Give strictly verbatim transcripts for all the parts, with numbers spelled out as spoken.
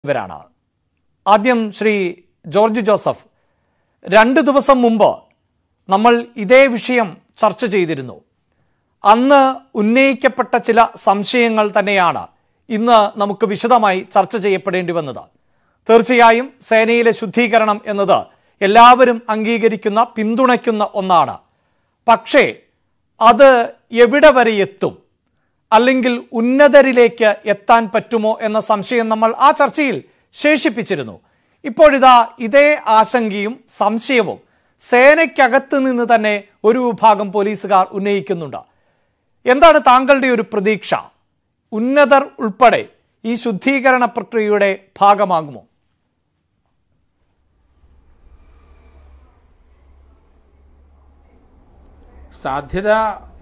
ഇവരാണ്. ആദ്യം Shri George Joseph, രണ്ട് ദിവസം മുമ്പ് നമ്മൾ ഇതേ വിഷയം ചർച്ച ചെയ്തിരുന്നു. അന്ന് ഉന്നയിക്കപ്പെട്ട ചില സംശയങ്ങൾ തന്നെയാണ് ഇന്ന് നമുക്ക് വിശദമായി ചർച്ച ചെയ്യപ്പെടേണ്ടി വന്നത്. തീർച്ചയായും സേനയിലെ ശുദ്ധീകരണം എന്നത് എല്ലാവരും അംഗീകരിക്കുന്ന, പിന്തുണയ്ക്കുന്ന ഒന്നാണ്. പക്ഷേ അത് എവിടെ വരെ എത്തും, അല്ലെങ്കിൽ ഉന്നതരിലേക്ക് എത്താൻ പറ്റുമോ എന്ന സംശയം നമ്മൾ ആ ചർച്ചയിൽ ശേഷിപ്പിച്ചിരുന്നു. ഇപ്പോഴിതാ ഇതേ ആശങ്കയും സംശയവും സേനയ്ക്കകത്ത് നിന്ന് തന്നെ ഒരു വിഭാഗം പോലീസുകാർ ഉന്നയിക്കുന്നുണ്ട്. എന്താണ് താങ്കളുടെ ഒരു പ്രതീക്ഷ? ഉന്നതർ ഉൾപ്പെടെ ഈ ശുദ്ധീകരണ പ്രക്രിയയുടെ ഭാഗമാകുമോ? സാധ്യത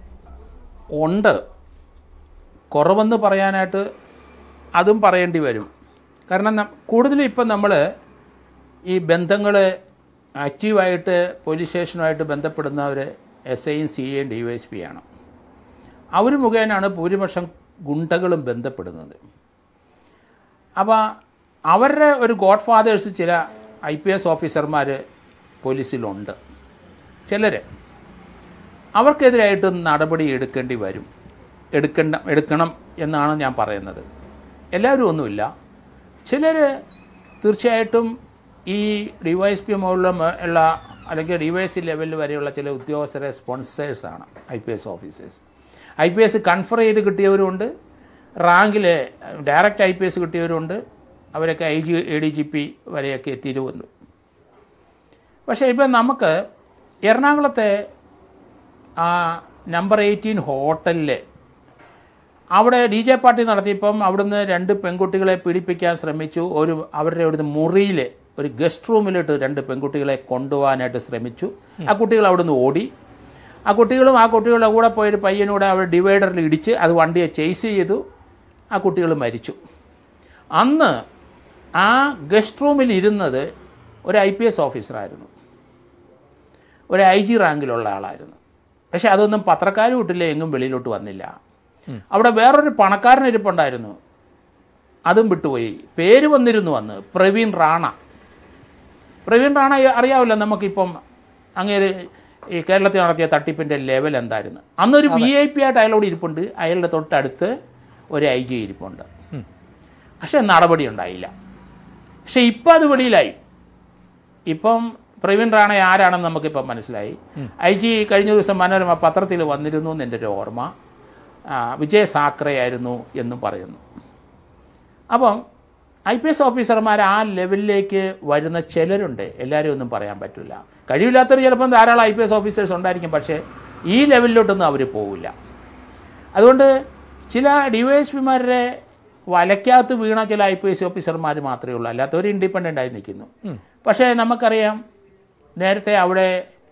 ഉണ്ട്. കുറവെന്ന് പറയാനായിട്ട് അതും പറയേണ്ടി വരും. കാരണം കൂടുതലും ഇപ്പം നമ്മൾ ഈ ബന്ധങ്ങൾ ആക്റ്റീവായിട്ട് പോലീസ് സ്റ്റേഷനുമായിട്ട് ബന്ധപ്പെടുന്നവർ എസ് ഐയും സി എയും ഡി വൈ എസ് പി ആണ്. അവർ മുഖേനയാണ് ഭൂരിപക്ഷം ഗുണ്ടകളും ബന്ധപ്പെടുന്നത്. അപ്പോൾ അവരുടെ ഒരു ഗോഡ് ഫാദേഴ്സ് ചില ഐ പി എസ് ഓഫീസർമാർ പോലീസിലുണ്ട്. ചിലർ അവർക്കെതിരായിട്ട് നടപടി എടുക്കേണ്ടി വരും, എടുക്കേണ്ട എടുക്കണം എന്നാണ് ഞാൻ പറയുന്നത്. എല്ലാവരും ഒന്നുമില്ല. ചിലർ തീർച്ചയായിട്ടും ഈ ഡി വൈ എസ് പി മുകളിലും ഉള്ള അല്ലെങ്കിൽ ഡി വൈ എസ് സി ലെവലിൽ വരെയുള്ള ചില ഉദ്യോഗസ്ഥരെ സ്പോൺസേഴ്സാണ് I P S officers. I P S confer ചെയ്ത് കിട്ടിയവരുണ്ട്, റാങ്കിൽ ഡയറക്റ്റ് ഐ പി എസ് കിട്ടിയവരുണ്ട്, അവരൊക്കെ I G A D G P വരെയൊക്കെ എത്തിയിട്ടുമുണ്ട്. പക്ഷേ ഇപ്പം നമുക്ക് എറണാകുളത്തെ ആ നമ്പർ എയ്റ്റീൻ ഹോട്ടലിൽ അവിടെ ഡി ജെ പാർട്ടി നടത്തിയപ്പം അവിടുന്ന് രണ്ട് പെൺകുട്ടികളെ പീഡിപ്പിക്കാൻ ശ്രമിച്ചു. ഒരു അവരുടെ അവിടുന്ന് മുറിയിൽ ഒരു ഗസ്റ്റ് റൂമിലിട്ട് രണ്ട് പെൺകുട്ടികളെ കൊണ്ടുപോകാനായിട്ട് ശ്രമിച്ചു. ആ കുട്ടികൾ അവിടുന്ന് ഓടി. ആ കുട്ടികളും ആ കുട്ടികളുടെ കൂടെ പോയൊരു പയ്യനൂടെ അവർ ഡിവൈഡറിൽ ഇടിച്ച് അത് വണ്ടിയെ ചേസ് ചെയ്തു. ആ കുട്ടികൾ മരിച്ചു. അന്ന് ആ ഗസ്റ്റ് റൂമിൽ ഇരുന്നത് ഒരു ഐ പി എസ് ഓഫീസറായിരുന്നു, ഒരു ഐ ജി റാങ്കിലുള്ള ആളായിരുന്നു. പക്ഷേ അതൊന്നും പത്രക്കാരും വിട്ടില്ല, എങ്ങും വെളിയിലോട്ട് വന്നില്ല. അവിടെ വേറൊരു പണക്കാരനിരിപ്പുണ്ടായിരുന്നു, അതും വിട്ടുപോയി. പേര് വന്നിരുന്നു അന്ന്, പ്രവീൺ റാണ. പ്രവീൺ റാണ അറിയാവില്ല നമുക്കിപ്പം. അങ്ങേര് ഈ കേരളത്തിൽ നടത്തിയ തട്ടിപ്പിൻ്റെ ലെവൽ എന്തായിരുന്നു. അന്നൊരു വി ഐ പി ആയിട്ട് അയാളോട് ഇരിപ്പുണ്ട്, അയാളുടെ തൊട്ടടുത്ത് ഒരു ഐ ജി ഇരിപ്പുണ്ട്. പക്ഷേ നടപടി ഉണ്ടായില്ല. പക്ഷേ ഇപ്പം അത് വെളിയിലായി. ഇപ്പം പ്രവീൺ റാണ ആരാണെന്ന് നമുക്കിപ്പം മനസ്സിലായി. ഐ ജി കഴിഞ്ഞ ദിവസം മനോരമ പത്രത്തിൽ വന്നിരുന്നു എന്ന് എൻ്റെ ഒരു ഓർമ്മ. വിജയ് സാക്രയായിരുന്നു എന്നും പറയുന്നു. അപ്പം ഐ പി എസ് ഓഫീസർമാർ ആ ലെവലിലേക്ക് വരുന്ന ചിലരുണ്ട്. എല്ലാവരും ഒന്നും പറയാൻ പറ്റില്ല. കഴിവില്ലാത്തവർ ചിലപ്പം ധാരാളം ഐ പി എസ് ഓഫീസേഴ്സ് ഉണ്ടായിരിക്കും, പക്ഷേ ഈ ലെവലിലോട്ടൊന്നും അവർ പോവില്ല. അതുകൊണ്ട് ചില ഡി വൈ എസ് പിമാരുടെ വലയ്ക്കകത്ത് വീണ ചില ഐ പി എസ് ഓഫീസർമാർ മാത്രമേ ഉള്ളൂ, അല്ലാത്തവർ ഇൻഡിപെൻഡൻ്റ് ആയി നിൽക്കുന്നു. പക്ഷേ നമുക്കറിയാം, നേരത്തെ അവിടെ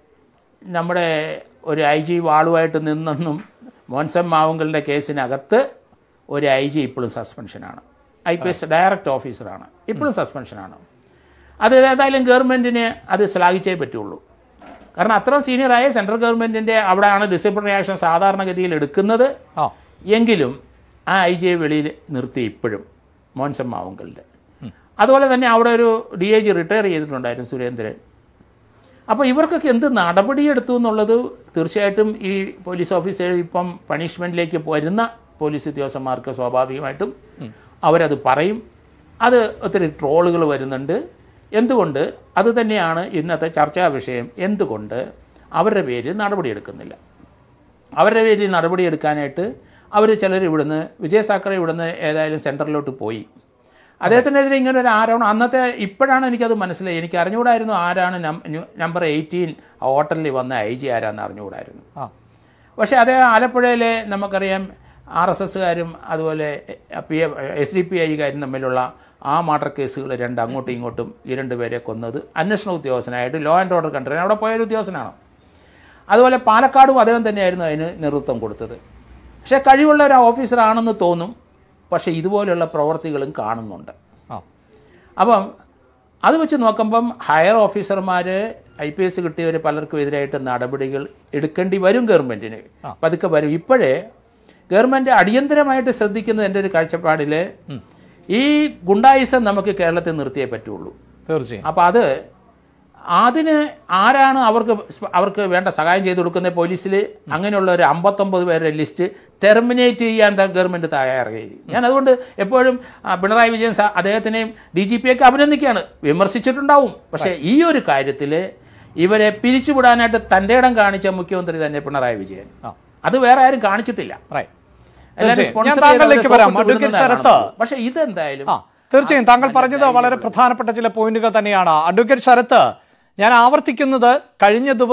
നമ്മുടെ ഒരു ഐ ജി വാളുമായിട്ട് നിന്നെന്നും മോൻസം മാവുങ്കലിൻ്റെ കേസിനകത്ത് ഒരു ഐ ജി ഇപ്പോഴും സസ്പെൻഷനാണ്. ഐ പി എസ് ഡയറക്റ്റ് ഓഫീസറാണ്, ഇപ്പോഴും സസ്പെൻഷനാണ്. അത് ഏതായാലും ഗവൺമെൻറ്റിന് അത് ശ്ലാഘിച്ചേ പറ്റുള്ളൂ. കാരണം അത്രയും സീനിയറായ സെൻട്രൽ ഗവൺമെൻറ്റിൻ്റെ അവിടെയാണ് ഡിസിപ്ലിനറി ആക്ഷൻ സാധാരണഗതിയിൽ എടുക്കുന്നത്. എങ്കിലും ആ ഐ ജിയെ വെളിയിൽ നിർത്തി ഇപ്പോഴും മോൻസം മാവുങ്കലിൻ്റെ. അതുപോലെ തന്നെ അവിടെ ഒരു ഡി ഐ ജി റിട്ടയർ ചെയ്തിട്ടുണ്ടായിരുന്നു, സുരേന്ദ്രൻ. അപ്പോൾ ഇവർക്കൊക്കെ എന്ത് നടപടിയെടുത്തു എന്നുള്ളത് തീർച്ചയായിട്ടും ഈ പോലീസ് ഓഫീസർ ഇപ്പം പണിഷ്മെൻറ്റിലേക്ക് വരുന്ന പോലീസ് ഉദ്യോഗസ്ഥന്മാർക്ക് സ്വാഭാവികമായിട്ടും അവരത് പറയും. അത് ഒത്തിരി ട്രോളുകൾ വരുന്നുണ്ട്. എന്തുകൊണ്ട്? അത് തന്നെയാണ് ഇന്നത്തെ ചർച്ചാ വിഷയം. എന്തുകൊണ്ട് അവരുടെ പേരിൽ നടപടിയെടുക്കുന്നില്ല? അവരുടെ പേരിൽ നടപടിയെടുക്കാനായിട്ട് അവർ ചിലർ ഇവിടുന്ന്, വിജയ് സാക്കറെ ഇവിടുന്ന് ഏതായാലും സെൻറ്ററിലോട്ട് പോയി. അദ്ദേഹത്തിനെതിരെ ഇങ്ങനെ ഒരു ആരോപണം അന്നത്തെ, ഇപ്പോഴാണ് എനിക്കത് മനസ്സിലായി. എനിക്ക് അറിഞ്ഞുകൂടായിരുന്നു ആരാണ് നമ്പർ എയ്റ്റീൻ ഹോട്ടലിൽ വന്ന ഐ ജി ആരാന്ന് അറിഞ്ഞുകൂടായിരുന്നു. പക്ഷേ അതേ ആലപ്പുഴയിലെ നമുക്കറിയാം ആർ എസ് എസ്സുകാരും അതുപോലെ പി എസ് ഡി പി ഐക്കാരും തമ്മിലുള്ള ആ മർഡർ കേസുകൾ രണ്ട് അങ്ങോട്ടും ഇങ്ങോട്ടും ഈ രണ്ട് പേരെ കൊന്നത് അന്വേഷണ ഉദ്യോഗസ്ഥനായിട്ട് ലോ ആൻഡ് ഓർഡർ കൺട്രോൾ അവിടെ പോയൊരു ഉദ്യോഗസ്ഥനാണ്. അതുപോലെ പാലക്കാടും അദ്ദേഹം തന്നെയായിരുന്നു അതിന് നേതൃത്വം കൊടുത്തത്. പക്ഷേ കഴിവുള്ള ഒരു ഓഫീസറാണെന്ന് തോന്നും. പക്ഷേ ഇതുപോലെയുള്ള പ്രവർത്തികളും കാണുന്നുണ്ട്. അപ്പം അത് വെച്ച് നോക്കുമ്പം ഹയർ ഓഫീസർമാർ ഐ പി എസ് കിട്ടിയവർ പലർക്കും എതിരായിട്ട് നടപടികൾ എടുക്കേണ്ടി വരും ഗവൺമെൻറ്റിന്. പതുക്കെ വരും. ഇപ്പോഴേ ഗവൺമെൻറ് അടിയന്തരമായിട്ട് ശ്രദ്ധിക്കുന്നത് എൻ്റെ ഒരു കാഴ്ചപ്പാടിൽ ഈ ഗുണ്ടായിസം നമുക്ക് കേരളത്തിൽ നിർത്തിയേ പറ്റുള്ളൂ. തീർച്ചയായും. അപ്പോൾ അത് അതിന് ആരാണ് അവർക്ക് അവർക്ക് വേണ്ട സഹായം ചെയ്തു കൊടുക്കുന്നത്? പോലീസിൽ അങ്ങനെയുള്ള ഒരു അമ്പത്തൊമ്പത് പേരുടെ ലിസ്റ്റ് ടെർമിനേറ്റ് ചെയ്യാൻ ഗവൺമെൻറ് തയ്യാറായി. ഞാൻ അതുകൊണ്ട് എപ്പോഴും പിണറായി വിജയൻ അദ്ദേഹത്തിനെയും ഡി ജി പിയൊക്കെ അഭിനന്ദിക്കുകയാണ്. വിമർശിച്ചിട്ടുണ്ടാവും, പക്ഷേ ഈ ഒരു കാര്യത്തിൽ ഇവരെ പിരിച്ചുവിടാനായിട്ട് തൻ്റെ ഇടം കാണിച്ച മുഖ്യമന്ത്രി തന്നെ പിണറായി വിജയൻ. അത് വേറെ ആരും കാണിച്ചിട്ടില്ല. പക്ഷേ ഇതെന്തായാലും തീർച്ചയായും താങ്കൾ പറഞ്ഞത് വളരെ പ്രധാനപ്പെട്ട ചില പോയിന്റുകൾ തന്നെയാണ്. അഡ്വക്കേറ്റ് ശരത്ത്, ഞാൻ ആവർത്തിക്കുന്നത്, കഴിഞ്ഞ ദിവസം